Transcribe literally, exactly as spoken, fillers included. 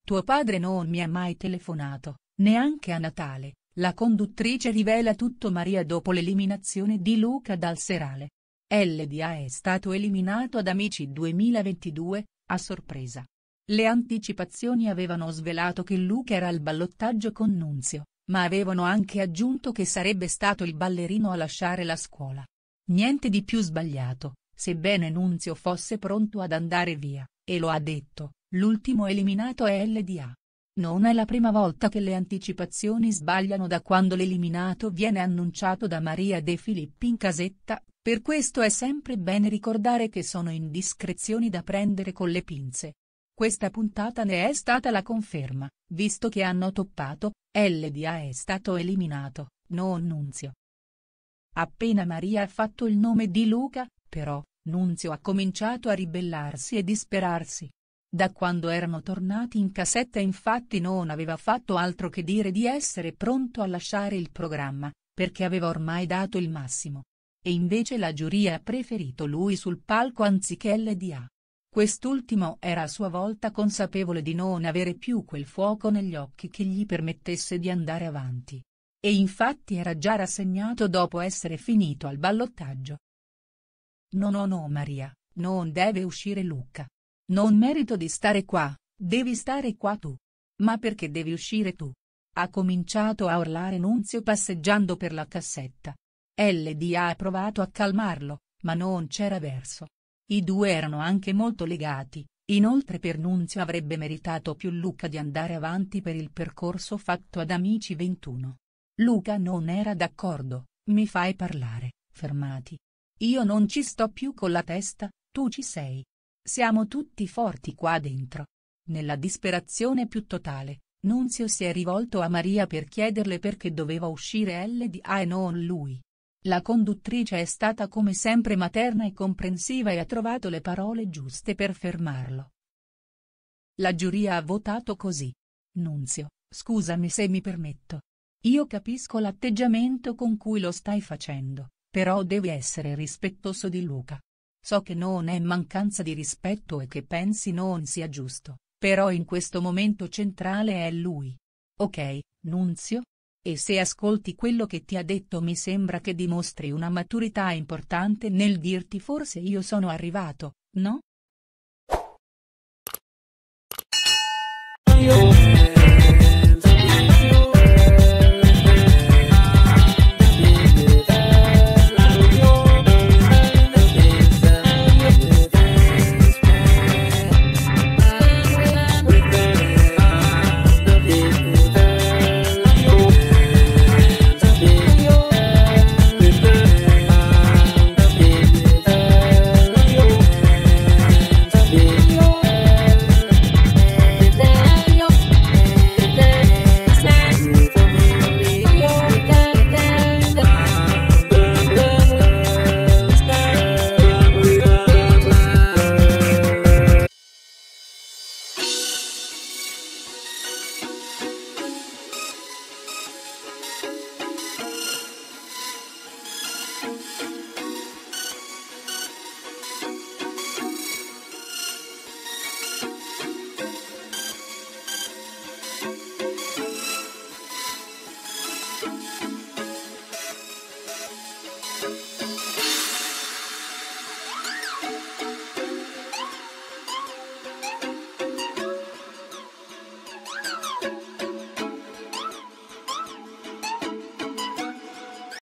Tuo padre non mi ha mai telefonato, neanche a Natale, la conduttrice rivela tutto Maria dopo l'eliminazione di Luca dal serale. L D A è stato eliminato ad Amici duemilaventidue, a sorpresa. Le anticipazioni avevano svelato che Luca era al ballottaggio con Nunzio, ma avevano anche aggiunto che sarebbe stato il ballerino a lasciare la scuola. Niente di più sbagliato, sebbene Nunzio fosse pronto ad andare via, e lo ha detto, l'ultimo eliminato è L D A. Non è la prima volta che le anticipazioni sbagliano da quando l'eliminato viene annunciato da Maria De Filippi in casetta, per questo è sempre bene ricordare che sono indiscrezioni da prendere con le pinze. Questa puntata ne è stata la conferma, visto che hanno toppato, L D A è stato eliminato, non Nunzio. Appena Maria ha fatto il nome di Luca, però, Nunzio ha cominciato a ribellarsi e disperarsi. Da quando erano tornati in casetta infatti non aveva fatto altro che dire di essere pronto a lasciare il programma, perché aveva ormai dato il massimo. E invece la giuria ha preferito lui sul palco anziché L D A. Quest'ultimo era a sua volta consapevole di non avere più quel fuoco negli occhi che gli permettesse di andare avanti. E infatti era già rassegnato dopo essere finito al ballottaggio. No no no Maria, non deve uscire Luca. Non merito di stare qua, devi stare qua tu. Ma perché devi uscire tu? Ha cominciato a urlare Nunzio passeggiando per la cassetta. L D A ha provato a calmarlo, ma non c'era verso. I due erano anche molto legati, inoltre per Nunzio avrebbe meritato più Luca di andare avanti per il percorso fatto ad Amici ventuno. Luca non era d'accordo, mi fai parlare, fermati. Io non ci sto più con la testa, tu ci sei. Siamo tutti forti qua dentro. Nella disperazione più totale, Nunzio si è rivolto a Maria per chiederle perché doveva uscire L D A e non lui. La conduttrice è stata come sempre materna e comprensiva e ha trovato le parole giuste per fermarlo. La giuria ha votato così. Nunzio, scusami se mi permetto. Io capisco l'atteggiamento con cui lo stai facendo, però devi essere rispettoso di Luca. So che non è mancanza di rispetto e che pensi non sia giusto, però in questo momento centrale è lui. Ok, Nunzio? E se ascolti quello che ti ha detto mi sembra che dimostri una maturità importante nel dirti forse io sono arrivato, no?